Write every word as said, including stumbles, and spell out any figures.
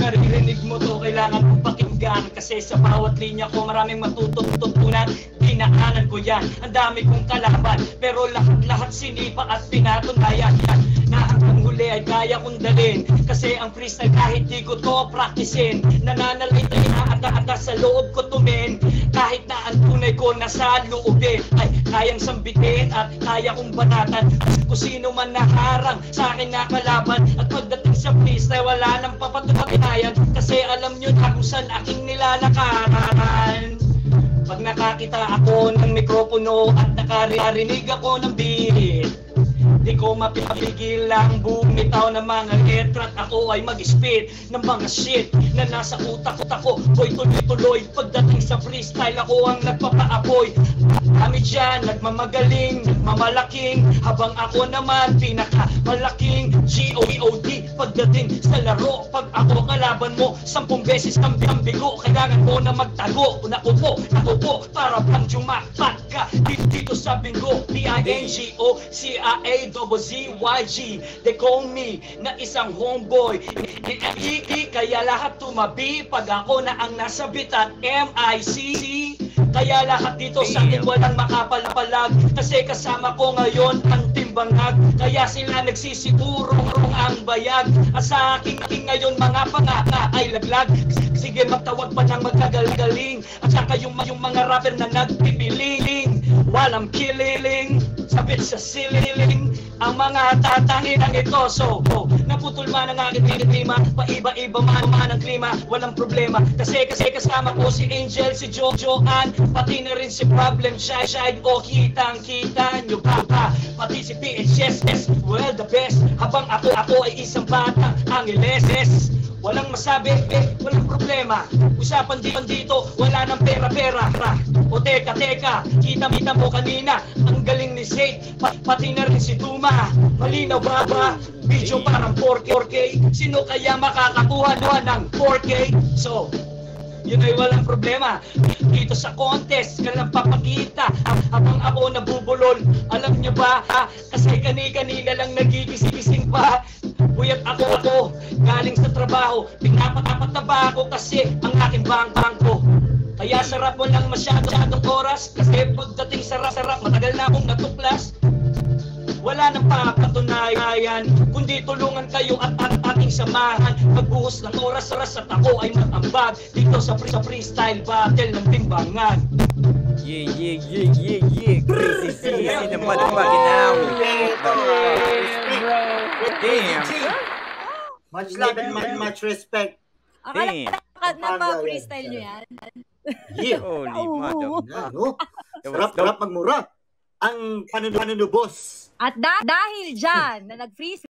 naririnig mo to, kailangan mong pakinggan. Kasi sa bawat linya ko maraming matututunan. Dinaanan ko yan, ang dami kong kalaban, pero lahat-lahat sinipa at pinatunayan yan na hanggang huli ay kaya kong dalhin. Kasi ang freestyle kahit di ko to praktisin, nananalitay na ata-ata sa loob ko tumin. Kahit na ang tunay ko nasa loobin ay kayang sambitin at kaya kong banatan. Kung sino man naharang sa akin na kalaban. At pagdating sa freestyle wala nang papatunayan, kasi alam nyo na kung saan aking nilalakaran. Pag nakakita ako ng mikropono at nakarinig ako ng beat, di ko mapipigil ang bumitaw ng mga letra at ako ay mag-spit ng mga shit na nasa utak-utak ko. Boy, tuloy-tuloy pagdating sa freestyle ako ang nagpapaapoy. Kami dyan nagmamagaling, mamalaking, habang ako naman pinakamalaking G O D pagdating sa laro. Pag ako kalaban mo, sampung beses kang bigo, kailangan mo na magtago. Nakupo, nakupo, para bang jumakpat ka dito, dito sa bingo. B I N G O C A A double Z Y G, they call me na isang homeboy. Iki, kaya lahat tumabi pag ako na ang nasa bitat. M I C, kaya lahat dito sa akin walang makapalapalag, kasi kasama ko ngayon ang Team Bangag. Kaya sila nagsisigurong ang bayag, at sa aking aking ngayon mga pangaka ay laglag. Sige, magtawag pa ng magkagaling, at saka yung, yung mga rapper na nagpipiling while I'm killing, sabit sa ceiling ang mga tatahinang ito. So, oh, naputol man ang aking klima, paiba-iba man man ang klima, walang problema. Kasi kasi kasama ko si Angel, si Jo, Jhoan, pati na rin si Problem, Shy, Shy, o kitang-kita nyo pa pa. Pati si P H S, yes, well the best. Habang ako, ako ay isang batang Angeles, yes. Walang masabi, eh, walang problema. Usapan dito, dito, wala nang pera-pera. O teka, teka, kita-kita mo kanina, ang galing ni Zay, pa pati na rin si Tuma. Malinaw ba ba? Video parang four K, sino kaya makakakuha doon ng four K? So, yun ay walang problema. Dito sa contest ka lang papakita habang ako nabubulol. Alam nyo ba, ha? Kasi kani-kanina lang nagigising pa. Puyat ako ako, galing sa trabaho, pinapat-apat na ba ako kasi ang aking bangko. Kaya sarap mo lang masyadong oras, kasi pagdating sarap-sarap, matagal na akong natuklas. Wala nang papatunayan, kundi tulungan kayo at, at ating samahan. Magbuhos ng oras-oras at ako ay matambag dito sa, free, sa freestyle battle ng Team Bangag. Yeah, yeah, yeah, yeah, yeah. Crazy Gand in the motherfucking house. Damn. Much love and much, much respect. Damn. Napa-freestyle nyo yan? Yeah. Holy mother. Ano? Sarap-sarap magmura ang panunubos. At da dahil dyan na nag-freestyle